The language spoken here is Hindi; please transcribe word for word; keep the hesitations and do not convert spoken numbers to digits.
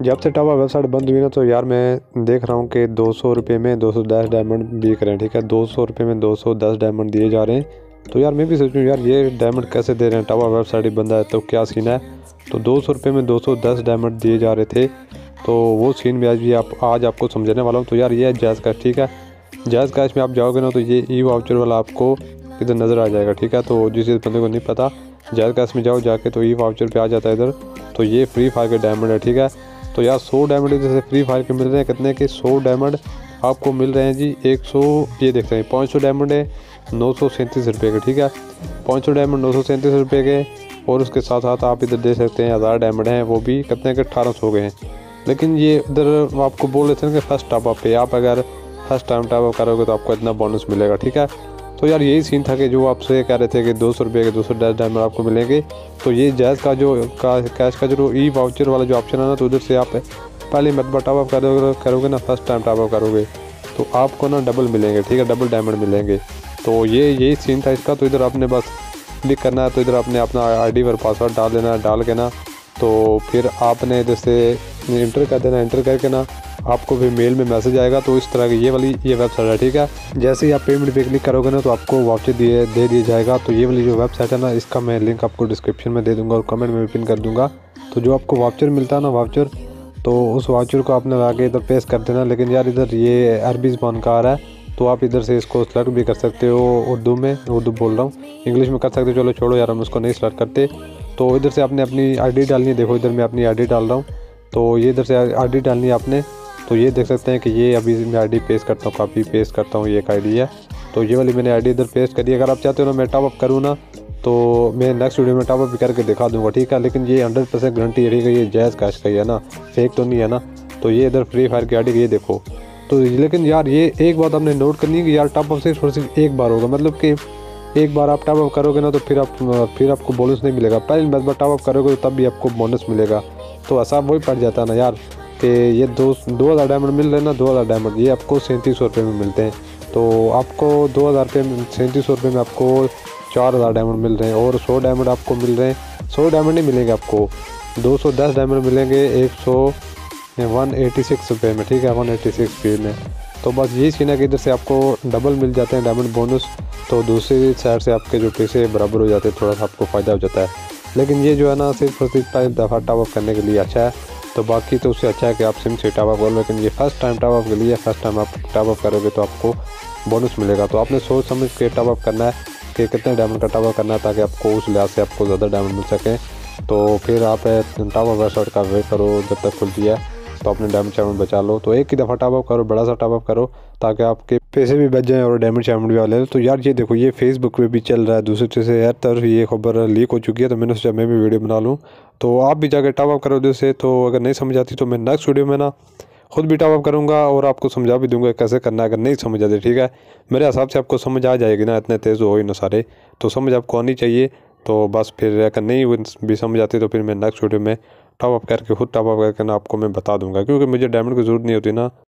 जब से टावा वेबसाइट बंद हुई ना तो यार मैं देख रहा हूँ कि दो सौ रुपये में दो सौ दस डायमंड बिक रहे हैं। ठीक है, दो सौ रुपये में दो सौ दस डायमंड दिए जा रहे हैं। तो यार मैं भी सोचूँ यार ये डायमंड कैसे दे रहे हैं, टावा वेबसाइट ही बंद है तो क्या सीन है। तो दो सौ रुपये में दो सौ दस डायमंड दिए जा रहे थे, तो वो सीन भी आज भी आप आज आपको समझाने वाला हूँ। तो यार ये है जायज़ कैश। ठीक है, जायज़ कैश में आप जाओगे ना तो ये ई वाउचर वाला आपको इधर नज़र आ जाएगा। ठीक है, तो जिस बंदे को नहीं पता जायज़ कैश में जाओ जाके तो ई वाउचर पे आ जाता है इधर। तो ये फ्री फायर के डायमंड है। ठीक है, तो यार सौ डायमंड जैसे फ्री फायर के मिल रहे हैं कितने के, सौ डायमंड आपको मिल रहे हैं जी एक सौ, ये देख रहे हैं पाँच सौ डायमंड है नौ सौ सैंतीस रुपये के। ठीक है, पाँच सौ डायमंड नौ सौ सैंतीस रुपये के, और उसके साथ साथ आप इधर देख सकते हैं हज़ार डायमंड हैं वो भी कितने के अठारह सौ के हैं। लेकिन ये इधर आपको बोल रहे थे ना कि फर्स्ट टॉपअप पे आप अगर फर्स्ट टाइम टॉपअप करोगे तो आपको इतना बोनस मिलेगा। ठीक है, तो यार यही सीन था कि जो आपसे कह रहे थे कि दो सौ रुपये के दो सौ दस डायमंड आपको मिलेंगे। तो ये जायज़ का जो का कैश का जो ई वाउचर वाला जो ऑप्शन है ना, तो उधर से आप पहले मरतबा टॉपअप करोगे करोगे ना फर्स्ट टाइम टॉपअप करोगे तो आपको ना डबल मिलेंगे। ठीक है, डबल डायमंड मिलेंगे। तो ये यही सीन था इसका। तो इधर आपने बस क्लिक करना है, तो इधर आपने अपना आईडी पर पासवर्ड डाल देना है, डाल के ना तो फिर आपने इधर से इंटर कर देना, इंटर करके ना आपको फिर मेल में मैसेज आएगा। तो इस तरह की ये वाली ये वेबसाइट है। ठीक है, जैसे ही आप पेमेंट पे क्लिक करोगे ना तो आपको वाउचर दिए दे दिया जाएगा। तो ये वाली जो वेबसाइट है ना, इसका मैं लिंक आपको डिस्क्रिप्शन में दे दूँगा और कमेंट में भी पिन कर दूँगा। तो जो आपको वाउचर मिलता है ना वाउचर, तो उस वाउचर को आपने लाके इधर पेस्ट कर देना। लेकिन यार इधर ये अरबी ज़बान का आ रहा है, तो आप इधर से इसको सेलेक्ट भी कर सकते हो उर्दू में, उर्दू बोल रहा हूँ, इंग्लिश में कर सकते हो। चलो छोड़ो यार, हम उसको नहीं सेलेक्ट करते। तो इधर से आपने अपनी आईडी डालनी है। देखो इधर मैं अपनी आईडी डाल रहा हूँ, तो ये इधर से आईडी डालनी है आपने। तो ये देख सकते हैं कि ये अभी मैं आईडी पेस्ट करता हूँ, काफ़ी पेस्ट करता हूँ, ये एक आईडी है। तो ये वाली मैंने आईडी इधर पेस्ट करी। अगर आप चाहते हो ना मैं टॉपअप करूँ ना तो मैं नेक्स्ट वीडियो में टॉपअप भी करके दिखा दूँगा। ठीक है, लेकिन ये हंड्रेड परसेंट गारंटी है कि ये जायज़ कैश का ही है ना, फेक तो नहीं है ना। तो ये इधर फ्री फायर की आईडी ये देखो। तो लेकिन यार ये एक बात आपने नोट करनी है कि यार टॉपअप सिर्फ और सिर्फ एक बार होगा, मतलब कि एक बार आप टॉपअप करोगे ना तो फिर आप फिर आपको बोनस नहीं मिलेगा। पहले बार टॉपअप करोगे तो तब भी आपको बोनस मिलेगा। तो ऐसा वही पड़ जाता है ना यार कि ये दो दो हज़ार डायमंड मिल रहे हैं ना, दो हज़ार डायमंड ये आपको सैंतीस सौ रुपये में मिलते हैं। तो आपको दो हज़ार रुपये में सैंतीस सौ रुपये में आपको चार हज़ार डायमंड मिल रहे हैं, और सौ डायमंड आपको मिल रहे हैं। सौ डायमंड नहीं मिलेंगे आपको, दो सौ दस डायमंड मिलेंगे एक सौ वन एटी सिक्स रुपये में। ठीक है, वन एटी सिक्स स्पीड में। तो बस यही सीन है कि इधर से आपको डबल मिल जाते हैं डायमंड बोनस, तो दूसरी साइड से आपके जो पैसे बराबर हो जाते हैं, थोड़ा सा आपको फ़ायदा हो जाता है। लेकिन ये जो है ना सिर्फ और सिर्फ टाइम दफ़ा टॉपअप करने के लिए अच्छा है। तो बाकी तो उससे अच्छा है कि आप सिम से टॉपअप करो, लेकिन ये फर्स्ट टाइम टॉपअप के लिए फर्स्ट टाइम आप टॉपअप करोगे तो आपको बोनस मिलेगा। तो आपने सोच समझ के टॉपअप करना है कि कितने डायमंड का टॉपअप करना है, ताकि आपको उस लिहाज से आपको ज़्यादा डायमंड मिल सकें। तो फिर आप टॉपअप वेबसाइट का वेट करो जब तक खुलती है, तो अपने डायमंड चायमंड बचा लो। तो एक ही दफ़ा टॉपअप करो, बड़ा सा टॉपअप करो, ताकि आपके पैसे भी बच जाएं और डायमंड चायमंड भी वाले। तो यार ये देखो ये फेसबुक पे भी चल रहा है दूसरे से, हर तरफ ये खबर लीक हो चुकी है। तो मैंने सोचा मैं भी वीडियो बना लूँ, तो आप भी जाकर टॉपअप करो उधर से। तो अगर नहीं समझ आती तो मैं नेक्स्ट वीडियो में ना खुद भी टॉपअप करूँगा और आपको समझा भी दूंगा कैसे करना है। अगर नहीं समझ आती, ठीक है, मेरे हिसाब से आपको समझ आ जाएगी ना, इतने तेज़ हो ही ना सारे, तो समझ आपको आनी चाहिए। तो बस फिर अगर नहीं भी समझ आती तो फिर मैं नेक्स्ट वीडियो में टॉपअप करके खुद टॉपअप करके ना आपको मैं बता दूंगा, क्योंकि मुझे डायमंड की ज़रूरत नहीं होती ना।